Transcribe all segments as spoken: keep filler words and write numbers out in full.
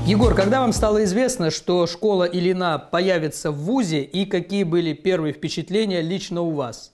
Егор, когда вам стало известно, что школа Ильина появится в вузе, и какие были первые впечатления лично у вас?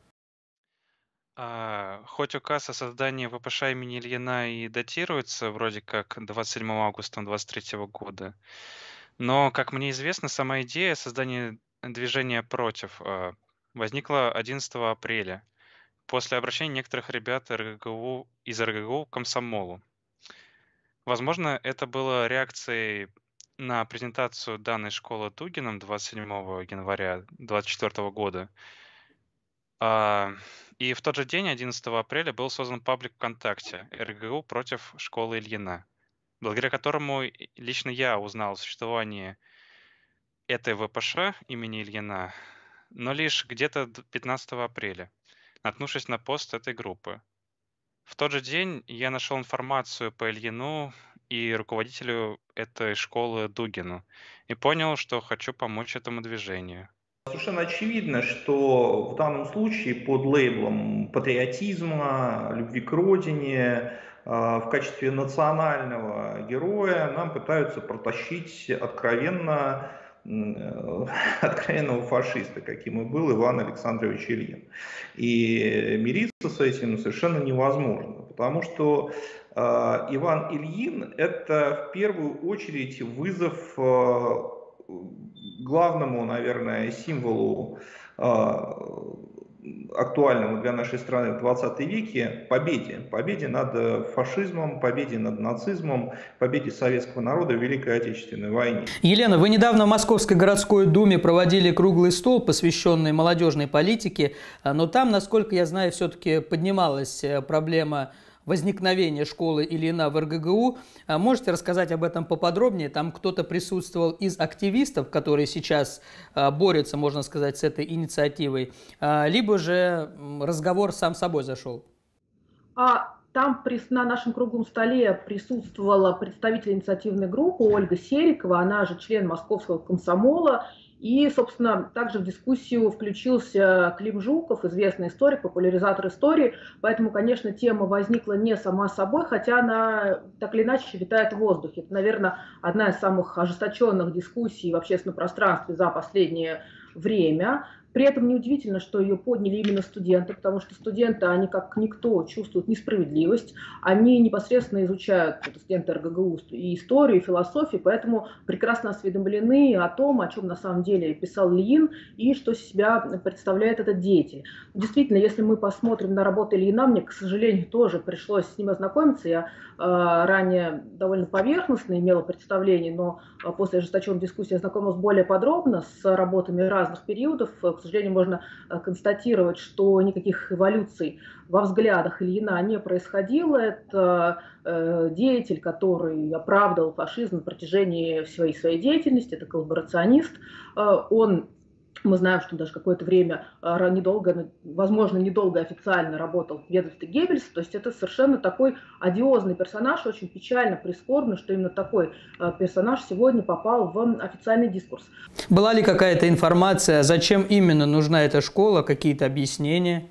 А, хоть указ о создании вэ пэ ша имени Ильина и датируется вроде как двадцать седьмого августа двадцать третьего года, но, как мне известно, сама идея создания движения против а, возникла одиннадцатого апреля после обращения некоторых ребят эр гэ гэ у, из эр гэ гэ у к комсомолу. Возможно, это было реакцией на презентацию данной школы Дугиным двадцать седьмого января двадцать четвёртого года. А, И в тот же день, одиннадцатого апреля, был создан паблик ВКонтакте эр гэ гэ у против школы Ильина, благодаря которому и- лично я узнал о существовании этой вэ пэ ша имени Ильина, но лишь где-то д- пятнадцатого апреля, наткнувшись на пост этой группы. В тот же день я нашел информацию по Ильину и руководителю этой школы Дугину и понял, что хочу помочь этому движению. Совершенно очевидно, что в данном случае под лейблом патриотизма, любви к родине, а, в качестве национального героя нам пытаются протащить откровенно, м, э, откровенного фашиста, каким и был Иван Александрович Ильин. И мириться с этим совершенно невозможно, потому что а, Иван Ильин — это в первую очередь вызов а, главному, наверное, символу, э, актуальному для нашей страны в двадцатом веке, победе. Победе над фашизмом, победе над нацизмом, победе советского народа в Великой Отечественной войне. Елена, вы недавно в Московской городской думе проводили круглый стол, посвященный молодежной политике, но там, насколько я знаю, все-таки поднималась проблема возникновения школы Ильина в эр гэ гэ у. Можете рассказать об этом поподробнее? Там кто-то присутствовал из активистов, которые сейчас борются, можно сказать, с этой инициативой, либо же разговор сам собой зашел? А там на нашем круглом столе присутствовала представитель инициативной группы Ольга Серикова, она же член Московского комсомола. И, собственно, также в дискуссию включился Клим Жуков, известный историк, популяризатор истории. Поэтому, конечно, тема возникла не сама собой, хотя она так или иначе витает в воздухе. Это, наверное, одна из самых ожесточенных дискуссий в общественном пространстве за последнее время. При этом неудивительно, что ее подняли именно студенты, потому что студенты, они как никто чувствуют несправедливость, они непосредственно изучают, студенты эр гэ гэ у, и историю, и философию, поэтому прекрасно осведомлены о том, о чем на самом деле писал Ильин и что себя представляет этот деятель. Действительно, если мы посмотрим на работу Ильина, мне, к сожалению, тоже пришлось с ним ознакомиться. Я э, ранее довольно поверхностно имела представление, но э, после ожесточенной дискуссии ознакомилась более подробно с работами разных периодов. К сожалению, можно констатировать, что никаких эволюций во взглядах Ильина не происходило. Это э, деятель, который оправдывал фашизм на протяжении всей своей деятельности, это коллаборационист. Э, он Мы знаем, что даже какое-то время недолго, возможно, недолго официально работал в ведомстве Геббельса. То есть это совершенно такой одиозный персонаж, очень печально, прискорбно, что именно такой персонаж сегодня попал в официальный дискурс. Была ли какая-то информация, зачем именно нужна эта школа, какие-то объяснения?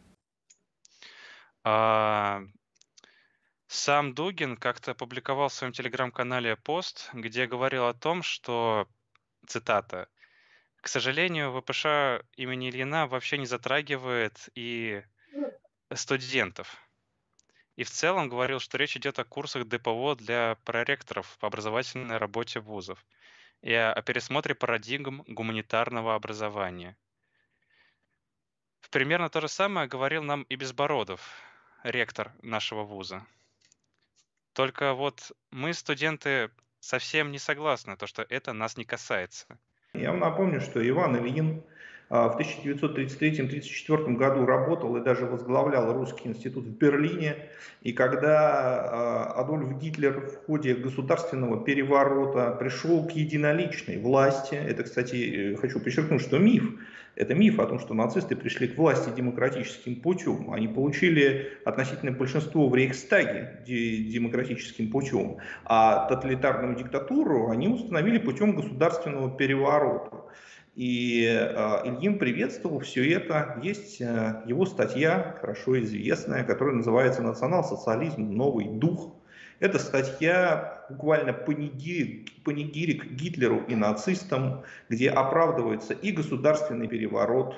А, Сам Дугин как-то опубликовал в своем телеграм-канале пост, где говорил о том, что, цитата, «К сожалению, вэ пэ ша имени Ильина вообще не затрагивает и студентов». И в целом говорил, что речь идет о курсах дэ пэ о для проректоров по образовательной работе вузов и о о пересмотре парадигм гуманитарного образования. Примерно то же самое говорил нам и Безбородов, ректор нашего вуза. Только вот мы, студенты, совсем не согласны, то, что это нас не касается. Я вам напомню, что Иван Ильин а, в тысяча девятьсот тридцать третьем — тридцать четвёртом году работал и даже возглавлял Русский институт в Берлине. И когда а, Адольф Гитлер в ходе государственного переворота пришел к единоличной власти, это, кстати, хочу подчеркнуть, что миф, это миф о том, что нацисты пришли к власти демократическим путем. Они получили относительное большинство в Рейхстаге демократическим путем, а тоталитарную диктатуру они установили путем государственного переворота. И э, Ильин приветствовал все это. Есть э, его статья, хорошо известная, которая называется «Национал-социализм. Новый дух». Это статья буквально панигирик, панигирик Гитлеру и нацистам, где оправдывается и государственный переворот,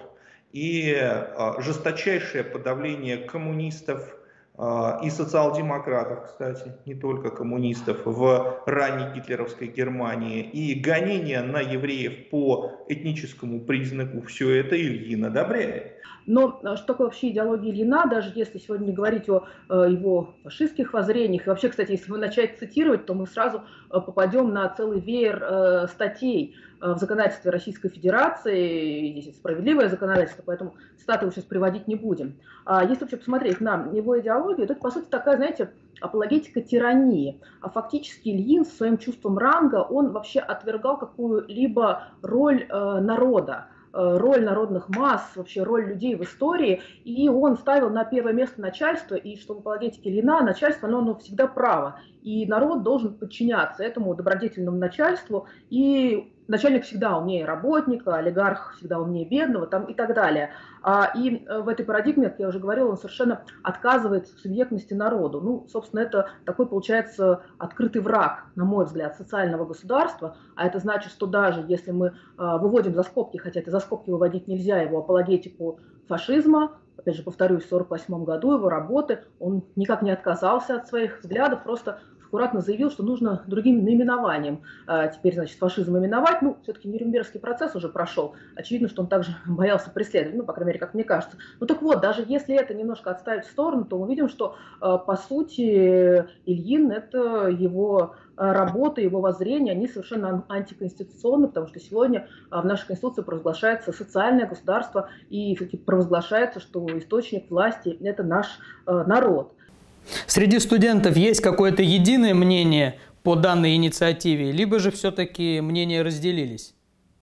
и э, жесточайшее подавление коммунистов э, и социал-демократов, кстати, не только коммунистов, в ранней гитлеровской Германии, и гонения на евреев по этническому признаку. Все это Ильин одобряет. Но что такое вообще идеология Ильина, даже если сегодня не говорить о э, его фашистских воззрениях, и вообще, кстати, если мы начать цитировать, то мы сразу э, попадем на целый веер э, статей э, в законодательстве Российской Федерации, и здесь справедливое законодательство, поэтому цитаты мы сейчас приводить не будем. А если вообще посмотреть на его идеологию, то это, по сути, такая, знаете, апологетика тирании. А фактически Ильин со своим чувством ранга, он вообще отвергал какую-либо роль э, народа, роль народных масс, вообще роль людей в истории, и он ставил на первое место начальство, и что в апологетике Ильина начальство, оно, оно всегда право, и народ должен подчиняться этому добродетельному начальству, и начальник всегда умнее работника, олигарх всегда умнее бедного там, и так далее. А, и в этой парадигме, как я уже говорила, он совершенно отказывается в субъектности народу. Ну, собственно, это такой, получается, открытый враг, на мой взгляд, социального государства, а это значит, что даже если мы а, выводим за скобки, хотя это за скобки выводить нельзя, его апологетику фашизма, опять же, повторюсь, в сорок восьмом году его работы, он никак не отказался от своих взглядов, просто аккуратно заявил, что нужно другим наименованием а, теперь, значит, фашизм именовать. Ну, все-таки Нюрнбергский процесс уже прошел. Очевидно, что он также боялся преследовать, ну, по крайней мере, как мне кажется. Ну, так вот, даже если это немножко отставить в сторону, то мы видим, что, а, по сути, Ильин – это его работы, его воззрения, они совершенно антиконституционны, потому что сегодня в нашей Конституции провозглашается социальное государство и провозглашается, что источник власти – это наш народ. Среди студентов есть какое-то единое мнение по данной инициативе, либо же все-таки мнения разделились?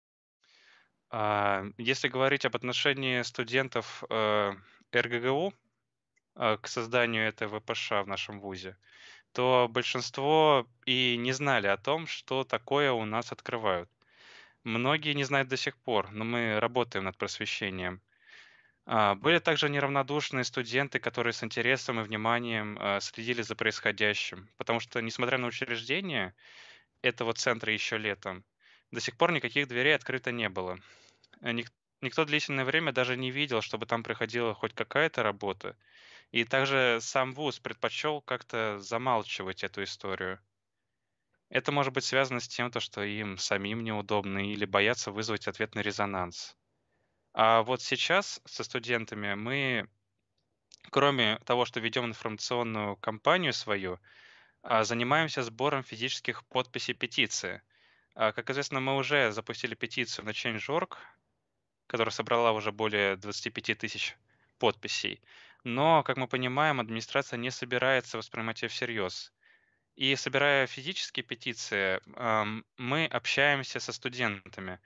Если говорить об отношении студентов э, эр гэ гэ у э, к созданию этой вэ пэ ша в нашем вузе, то большинство и не знали о том, что такое у нас открывают. Многие не знают до сих пор, но мы работаем над просвещением. А, Были также неравнодушные студенты, которые с интересом и вниманием а, следили за происходящим, потому что, несмотря на учреждение этого центра еще летом, до сих пор никаких дверей открыто не было. Э, ник- Никто длительное время даже не видел, чтобы там проходила хоть какая-то работа. И также сам вуз предпочел как-то замалчивать эту историю. Это может быть связано с тем, то, что им самим неудобно или боятся вызвать ответный резонанс. А вот сейчас со студентами мы, кроме того, что ведем информационную кампанию свою, а, занимаемся сбором физических подписей петиции. А, Как известно, мы уже запустили петицию на change точка орг, которая собрала уже более двадцати пяти тысяч подписей. Но, как мы понимаем, администрация не собирается воспринимать ее всерьез. И собирая физические петиции, ам, мы общаемся со студентами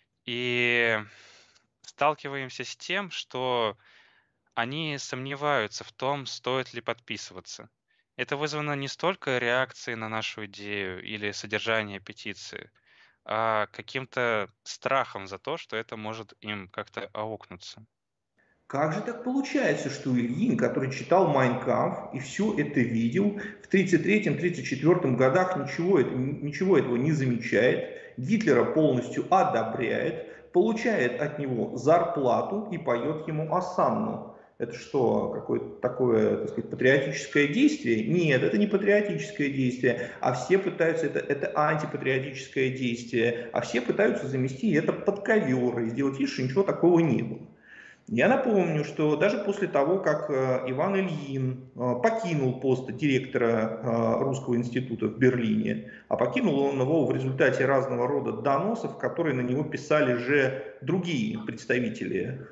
и сталкиваемся с тем, что они сомневаются в том, стоит ли подписываться. Это вызвано не столько реакцией на нашу идею или содержание петиции, а каким-то страхом за то, что это может им как-то аукнуться. Как же так получается, что Ильин, который читал «Майн кампф» и все это видел, в тридцать третьем — тридцать четвёртом годах ничего, это, ничего этого не замечает, Гитлера полностью одобряет, получает от него зарплату и поет ему осанну? Это что, какое-то такое, так сказать, патриотическое действие? Нет, это не патриотическое действие, а все пытаются, это, это антипатриотическое действие, а все пытаются замести это под ковер и сделать вид, что ничего такого не было. Я напомню, что даже после того, как Иван Ильин покинул пост директора Русского института в Берлине, а покинул он его в результате разного рода доносов, которые на него писали же другие представители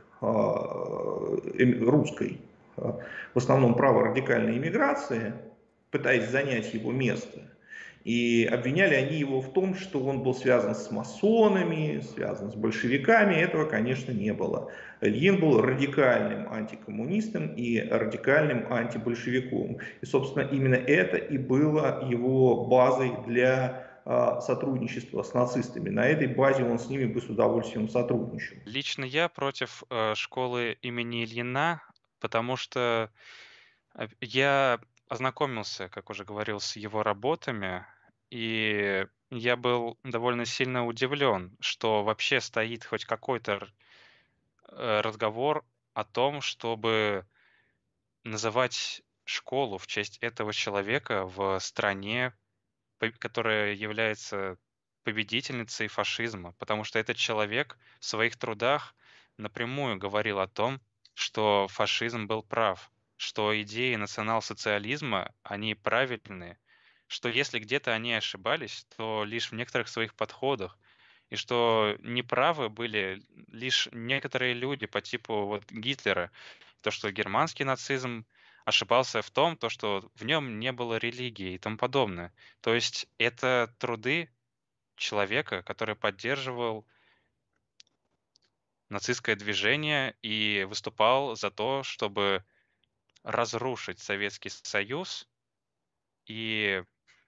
русской, в основном праворадикальной иммиграции, пытаясь занять его место. И обвиняли они его в том, что он был связан с масонами, связан с большевиками. Этого, конечно, не было. Ильин был радикальным антикоммунистом и радикальным антибольшевиком. И, собственно, именно это и было его базой для э, сотрудничества с нацистами. На этой базе он с ними бы с удовольствием сотрудничал. Лично я против э, школы имени Ильина, потому что э, я ознакомился, как уже говорил, с его работами, и я был довольно сильно удивлен, что вообще стоит хоть какой-то р- э, разговор о том, чтобы называть школу в честь этого человека в стране, по- которая является победительницей фашизма, потому что этот человек в своих трудах напрямую говорил о том, что фашизм был прав, что идеи национал-социализма, они правильные, что если где-то они ошибались, то лишь в некоторых своих подходах, и что неправы были лишь некоторые люди по типу вот Гитлера, то, что германский нацизм ошибался в том, то, что в нем не было религии и тому подобное. То есть это труды человека, который поддерживал нацистское движение и выступал за то, чтобы разрушить Советский Союз и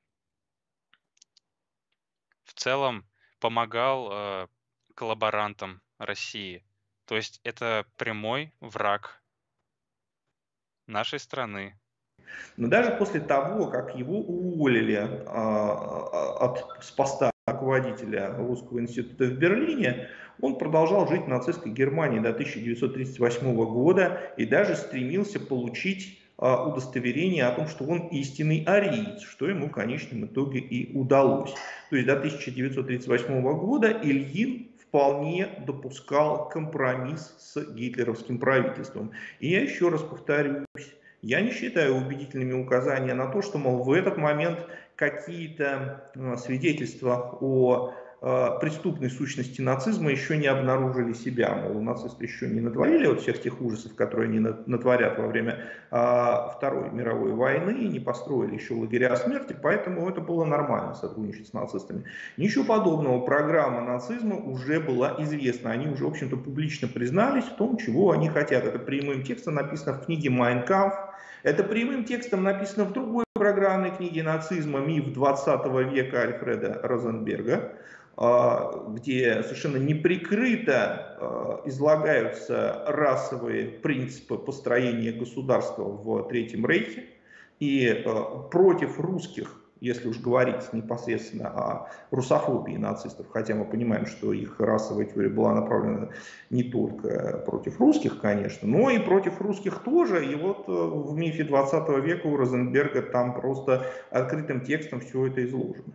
в целом помогал э, коллаборантам России. То есть это прямой враг нашей страны. Но даже после того, как его уволили а, от, с поста руководителя Русского института в Берлине, он продолжал жить в нацистской Германии до тысяча девятьсот тридцать восьмого года и даже стремился получить а, удостоверение о том, что он истинный ариец, что ему в конечном итоге и удалось. То есть до тысяча девятьсот тридцать восьмого года Ильин вполне допускал компромисс с гитлеровским правительством. И я еще раз повторюсь, я не считаю убедительными указания на то, что, мол, в этот момент какие-то э, свидетельства о э, преступной сущности нацизма еще не обнаружили себя. Мол, нацисты еще не натворили вот всех тех ужасов, которые они натворят во время э, Второй мировой войны, не построили еще лагеря смерти, поэтому это было нормально сотрудничать с нацистами. Ничего подобного. Программа нацизма уже была известна. Они уже, в общем-то, публично признались в том, чего они хотят. Это прямым текстом написано в книге «Майн кампф». Это прямым текстом написано в другой программной книге нацизма «Миф двадцатого века» Альфреда Розенберга, где совершенно неприкрыто излагаются расовые принципы построения государства в Третьем Рейхе. И против русских, если уж говорить непосредственно о русофобии нацистов, хотя мы понимаем, что их расовая теория была направлена не только против русских, конечно, но и против русских тоже. И вот в «Мифе двадцатого века» у Розенберга там просто открытым текстом все это изложено.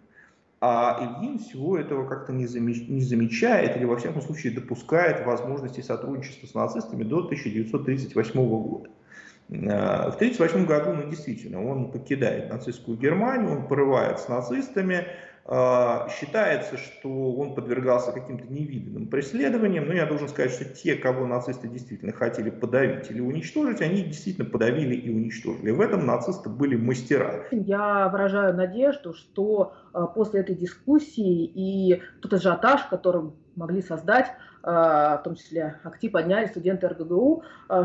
А Ильин всего этого как-то не замечает или, во всяком случае, допускает возможности сотрудничества с нацистами до тысяча девятьсот тридцать восьмого года. В тысяча девятьсот тридцать восьмом году, ну, действительно, он покидает нацистскую Германию, он порывает с нацистами, считается, что он подвергался каким-то невиданным преследованиям, но я должен сказать, что те, кого нацисты действительно хотели подавить или уничтожить, они действительно подавили и уничтожили. В этом нацисты были мастера. Я выражаю надежду, что после этой дискуссии и тот ажиотаж, который могли создать, в том числе актив подняли студенты эр гэ гэ у,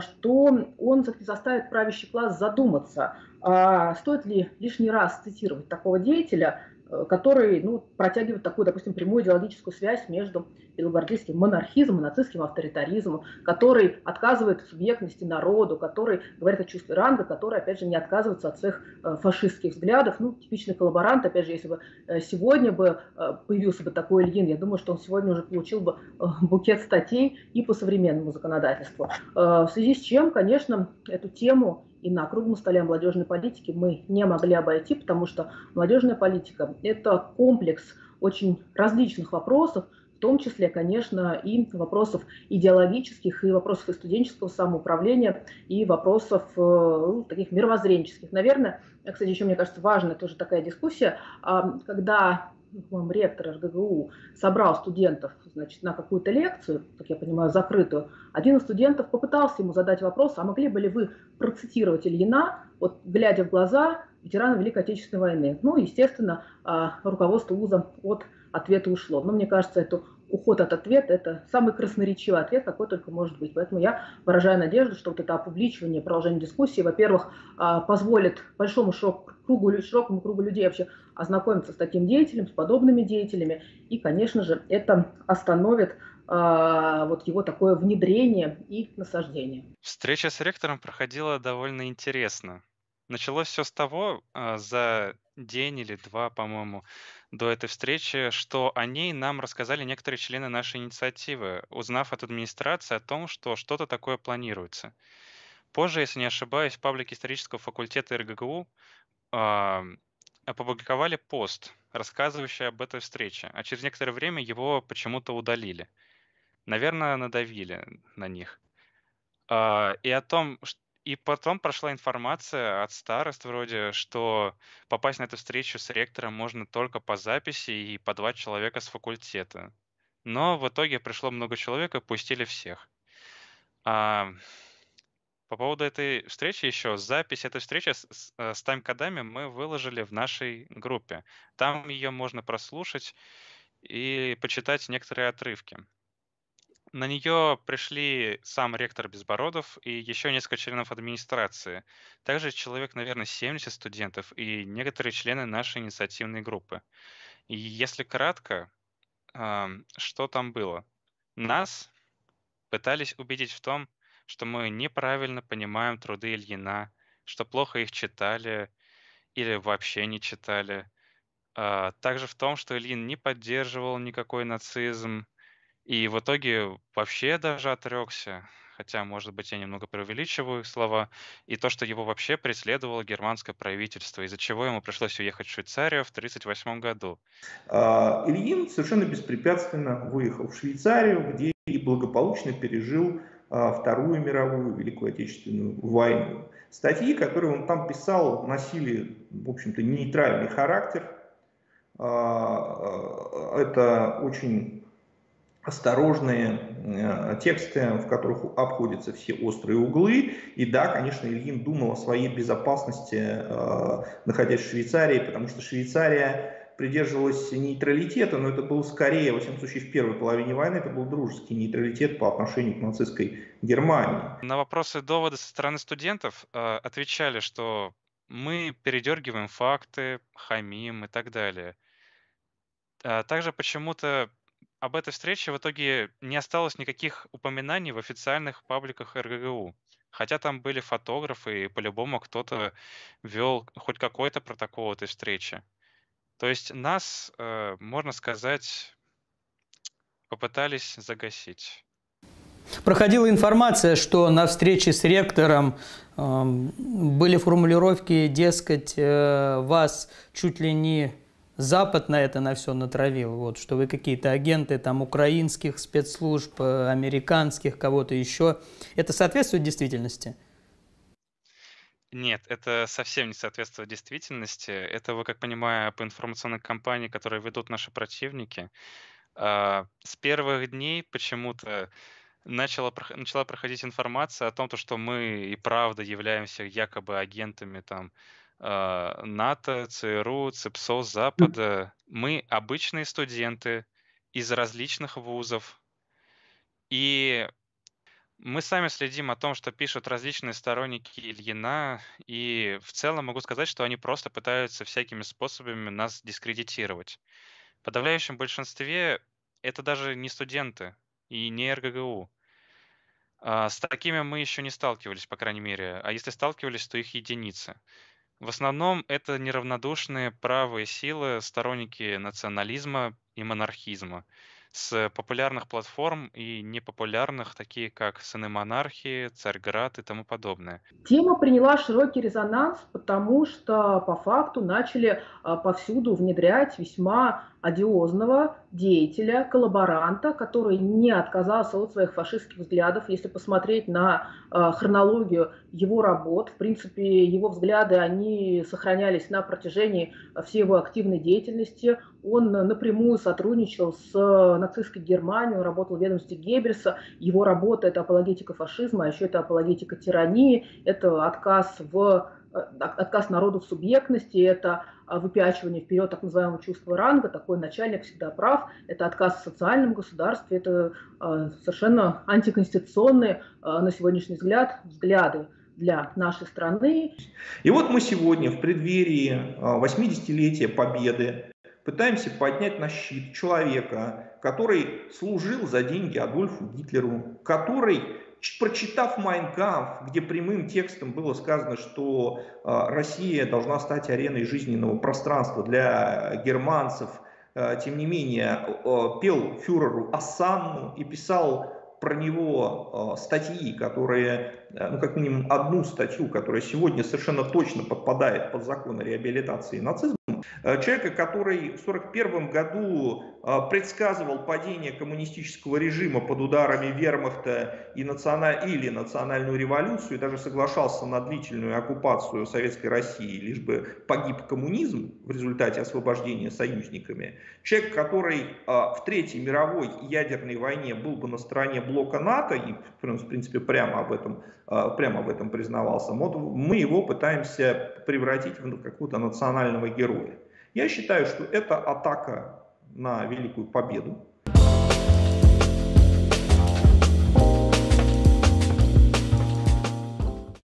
что он все-таки заставит правящий класс задуматься, стоит ли лишний раз цитировать такого деятеля, который, ну, протягивает такую, допустим, прямую идеологическую связь между белогвардейским монархизмом и нацистским авторитаризмом, который отказывает в субъектности народу, который говорит о чувстве ранга, который, опять же, не отказывается от своих фашистских взглядов. Ну, типичный коллаборант, опять же, если бы сегодня бы появился бы такой Ильин, я думаю, что он сегодня уже получил бы букет статей и по современному законодательству. В связи с чем, конечно, эту тему и на круглом столе молодежной политики мы не могли обойти, потому что молодежная политика – это комплекс очень различных вопросов, в том числе, конечно, и вопросов идеологических, и вопросов и студенческого самоуправления, и вопросов ну, таких мировоззренческих. Наверное, кстати, еще, мне кажется, важная тоже такая дискуссия, когда ректор эр гэ гэ у собрал студентов, значит, на какую-то лекцию, как я понимаю, закрытую, один из студентов попытался ему задать вопрос, а могли бы ли вы процитировать Ильина, вот, глядя в глаза ветерана Великой Отечественной войны. Ну, естественно, руководство вуза от ответа ушло. Но мне кажется, это уход от ответа – это самый красноречивый ответ, какой только может быть. Поэтому я выражаю надежду, что вот это опубличивание, продолжение дискуссии, во-первых, позволит большому кругу, широкому кругу людей вообще ознакомиться с таким деятелем, с подобными деятелями. И, конечно же, это остановит а, вот его такое внедрение и насаждение. Встреча с ректором проходила довольно интересно. Началось все с того, а, за день или два, по-моему, до этой встречи, что о ней нам рассказали некоторые члены нашей инициативы, узнав от администрации о том, что что-то такое планируется. Позже, если не ошибаюсь, в паблике исторического факультета эр гэ гэ у а, опубликовали пост, рассказывающий об этой встрече, а через некоторое время его почему-то удалили. Наверное, надавили на них. А, и о том, ш- и потом прошла информация от старост вроде, что попасть на эту встречу с ректором можно только по записи и по два человека с факультета. Но в итоге пришло много человек и пустили всех. А, по поводу этой встречи еще, запись этой встречи с, с, э, с тайм-кодами мы выложили в нашей группе. Там ее можно прослушать и почитать некоторые отрывки. На нее пришли сам ректор Безбородов и еще несколько членов администрации. Также человек, наверное, семьдесят студентов и некоторые члены нашей инициативной группы. И если кратко, ам, что там было? Нас пытались убедить в том, что мы неправильно понимаем труды Ильина, что плохо их читали или вообще не читали. А, Также в том, что Ильин не поддерживал никакой нацизм, и в итоге вообще даже отрекся, хотя, может быть, я немного преувеличиваю их слова, и то, что его вообще преследовало германское правительство, из-за чего ему пришлось уехать в Швейцарию в тысяча девятьсот тридцать восьмом году. А, Ильин совершенно беспрепятственно выехал в Швейцарию, где и благополучно пережил а, Вторую мировую, Великую Отечественную войну. Статьи, которые он там писал, носили, в общем-то, нейтральный характер. А, Это очень осторожные э, тексты, в которых обходятся все острые углы. И да, конечно, Ильин думал о своей безопасности, э, находясь в Швейцарии, потому что Швейцария придерживалась нейтралитета, но это был скорее, во всяком случае, в первой половине войны, это был дружеский нейтралитет по отношению к нацистской Германии. На вопросы и доводы со стороны студентов э, отвечали, что мы передергиваем факты, хамим и так далее. А Также почему-то об этой встрече в итоге не осталось никаких упоминаний в официальных пабликах эр гэ гэ у. Хотя там были фотографы, и по-любому кто-то вел хоть какой-то протокол этой встречи. То есть нас, э, можно сказать, попытались загасить. Проходила информация, что на встрече с ректором э, были формулировки, дескать, э, вас чуть ли не Запад на это на все натравил, вот, что вы какие-то агенты там украинских спецслужб, э, американских, кого-то еще. Это соответствует действительности? Нет, это совсем не соответствует действительности. Это, вы как понимаю, по информационной кампании, которые ведут наши противники. А, С первых дней почему-то начала, прох- начала проходить информация о том, то, что мы и правда являемся якобы агентами там а, НАТО, цэ эр у, ЦИПСО, Запада. Мы обычные студенты из различных вузов. И мы сами следим о том, что пишут различные сторонники Ильина, и в целом могу сказать, что они просто пытаются всякими способами нас дискредитировать. В подавляющем большинстве это даже не студенты и не эр гэ гэ у. А, С такими мы еще не сталкивались, по крайней мере, а если сталкивались, то их единицы. В основном это неравнодушные правые силы, сторонники национализма и монархизма, с популярных платформ и непопулярных, такие как «Сыны монархии», «Царьград» и тому подобное. Тема приняла широкий резонанс, потому что по факту начали а, повсюду внедрять весьма одиозного деятеля, коллаборанта, который не отказался от своих фашистских взглядов. Если посмотреть на а, хронологию его работ, в принципе, его взгляды, они сохранялись на протяжении всей его активной деятельности. Он напрямую сотрудничал с нацистской Германией, он работал в ведомстве Геббельса. Его работа – это апологетика фашизма, а еще это апологетика тирании, это отказ, в, отказ народу в субъектности, это выпячивание вперед так называемого чувства ранга, такой начальник всегда прав, это отказ в социальном государстве, это совершенно антиконституционные, на сегодняшний взгляд, взгляды для нашей страны. И вот мы сегодня в преддверии восьмидесятилетия Победы пытаемся поднять на щит человека, который служил за деньги Адольфу Гитлеру, который прочитав «Майн кампф», где прямым текстом было сказано, что Россия должна стать ареной жизненного пространства для германцев, тем не менее пел фюреру осанну и писал про него статьи, которые, ну как минимум одну статью, которая сегодня совершенно точно подпадает под закон о реабилитации нацизма, человека, который в сорок первом году предсказывал падение коммунистического режима под ударами вермахта и националь... или национальную революцию, и даже соглашался на длительную оккупацию Советской России, лишь бы погиб коммунизм в результате освобождения союзниками. Человек, который в Третьей мировой ядерной войне был бы на стороне блока НАТО, и в принципе прямо об этом, прямо об этом признавался, вот мы его пытаемся превратить в какого-то национального героя. Я считаю, что это атака на великую победу.